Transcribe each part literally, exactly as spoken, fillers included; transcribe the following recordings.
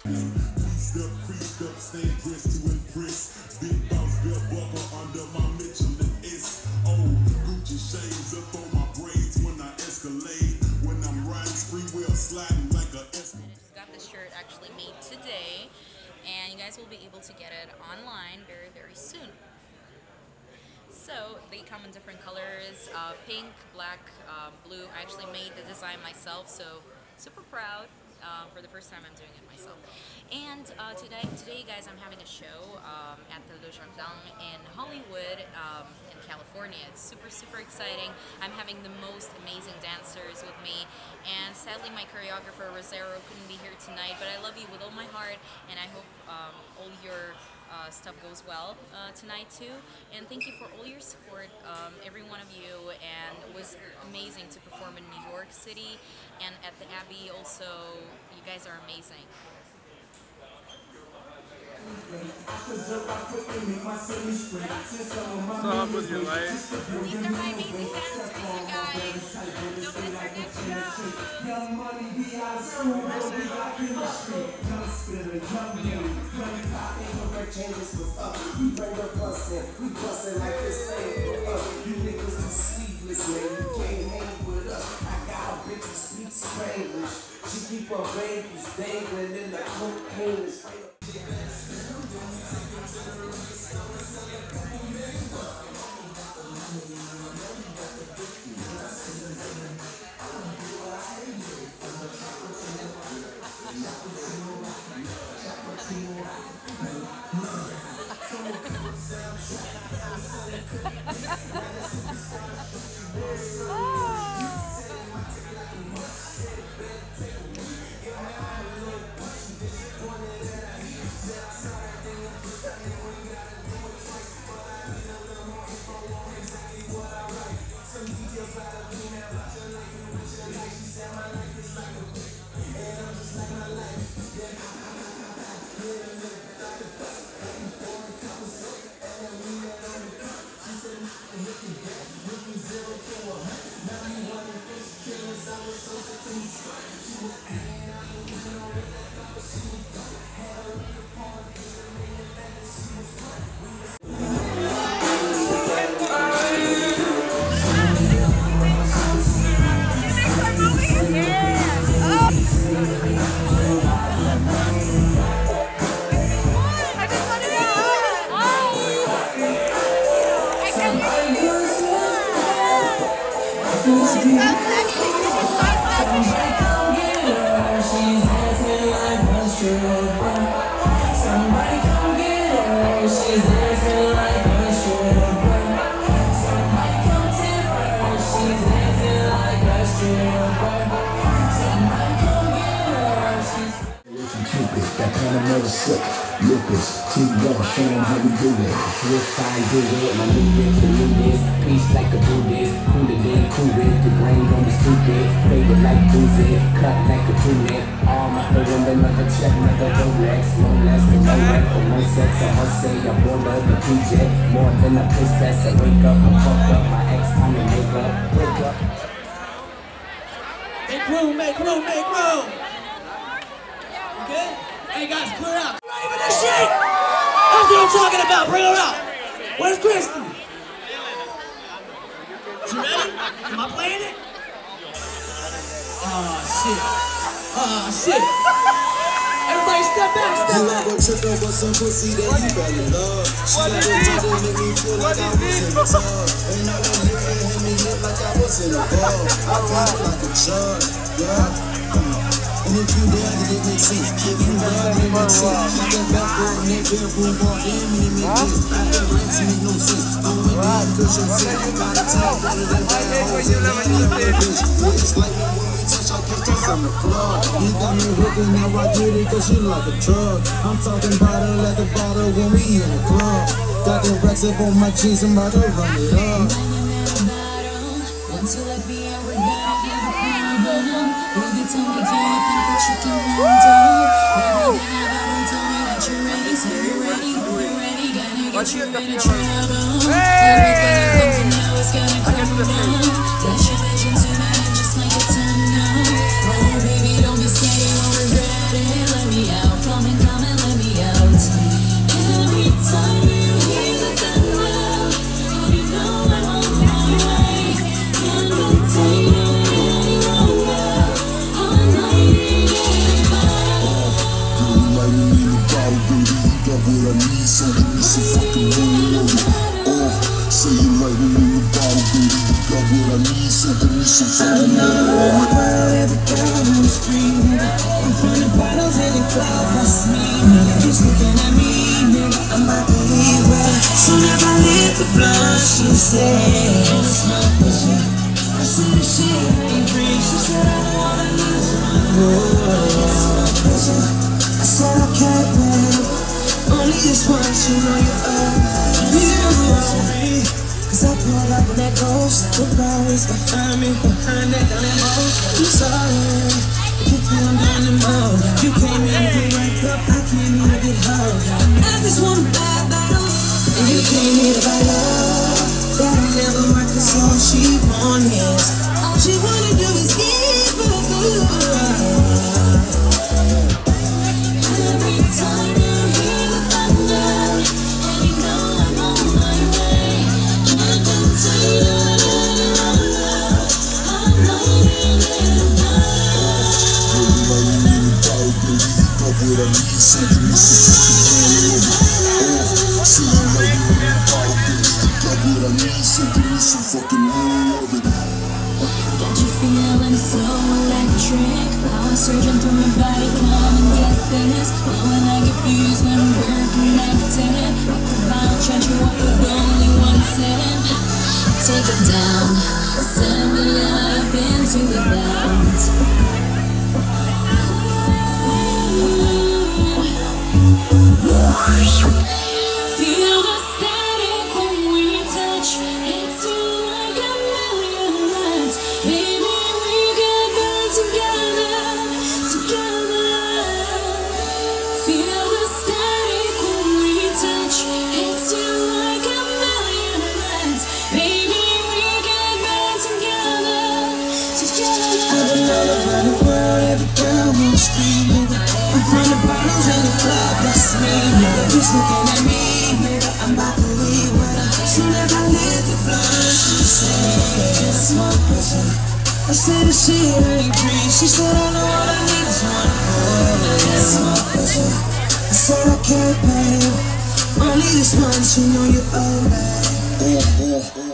Up, creased up, stay dressed to impress. Big bounce, belt buckle under my Michelin S. Oh, Gucci shades up on my braids when I escalade. When I'm riding spree wheel sliding like a S. I just got this shirt actually made today, and you guys will be able to get it online very, very soon. So they come in different colors, uh, pink, black, uh, blue. I actually made the design myself, so super proud. Uh, for the first time I'm doing it myself. And uh, today, today guys, I'm having a show um, at the Le Jardin in Hollywood, um, in California. It's super, super exciting. I'm having the most amazing dancers with me, and sadly my choreographer Rosero couldn't be here tonight, but I love you with all my heart, and I hope um, all your Uh, stuff goes well uh, tonight too, and thank you for all your support, um, every one of you, and it was amazing to perform in New York City and at the Abbey also. You guys are amazing. What's up with your life? These are my amazing dancers, you guys. Don't miss our next show. Young money, we out of school, we got chemistry. Young spirit, young beauty, young pop, incorrect changes with us. We bring the bus in, we bustin' like this thing for us. You niggas too sleeveless, man, you can't hang with us. I got a bitch who speaks Spanish. She keep her babies dangling in the cocaine. Somebody come get her, she's dancing like a stripper. Somebody come tip her, she's dancing like a stripper. Somebody come get her, she's Listen, Cupid, that Panamera slip, lupus, T one, show them how we do it. Swift side, do it, my new bitch, the new this, peace like a Buddhist, cool it in, cool it, the brain don't be stupid, fade it like boozy, cut like a tunic, all my hood and another check, another Rolex, no less than no rap, for no sex, I must say I'm more of the P J, more than a piss test, I wake up, I'm fucked up, my ex time to make up, wake up. Make room, make room, make room! Good? Hey guys, clear out. Ready for this shit? That's what I'm talking about. Bring her out. Where's Christy? She ready? Am I playing it? Oh shit. Oh shit. Everybody step back, step back. You ever tripped over some pussy that you fell in love? She got a touch that make me feel like I was in the tub. And all that liquor had me hit like I was in a ball. I got it like a jug, yeah. And if you down, then it makes sense. If you down, then it makes sense. Got that backboard and that bedroom ball, damn it, it makes sense. I can rhymes make no sense. I'm with me because you're sick. Got a time for the bad hoes and that other bitch. It's like me when we touch our pictures on the floor. You got me hooking, now I get it cause you like a drug. I'm talking about it like a bottle when we in the club. Got the racks up on my jeans, I'm about to run it up. Until I be out, we gotta have a problem. Baby, tell me, do you think that you can handle everything I got? Tell me that you're ready, so you're ready, you're ready, gotta get you in a trouble. Everything I come to now is gonna come down. Flash your vision to my head, just like a ten now. Oh, baby, don't be scared, you won't regret it. Let me out, come said, it's my pleasure. I said this shit ain't free. She said I don't wanna lose my it's my pleasure. I said okay, babe. Only this once, you know you owe me. Cause I pulled up in that ghost. The boys behind me, behind that down that road. I'm sorry, you feel I'm down the mode. You came in to wake up, I can't even get home. I just want a bad battle, and you came here to buy love. That'll never work, cause all she want is, all she wanna do is give her. Every time you hear the thunder, and you know I'm on my way. Can't contain it any longer. I'm waiting in the Got you feeling so electric. Power surging through my body, come and get this. Blowing like a fuse when we're connected. Rock the vinyl, charge you up with only one cent. Take it down, send me up into the clouds. Feel the static when we touch. It's you like a million lights. Baby, we get back together, together. Feel the static when we touch. It's you like a million lights. Baby, we get back together, together. I've been all around the world, every girl wants to scream, nigga. I'm from the bottles in the club, that's me, nigga. Just looking at me, nigga, I'm about to leave with her. Soon as I lit the blunt, she said, it's my pleasure. I said this shit ain't free. She said, I know all I need is one more. It's my pleasure. I said, okay, babe. Only this once, you know you owe me. Oh, oh, oh.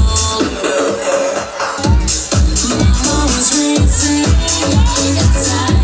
Inside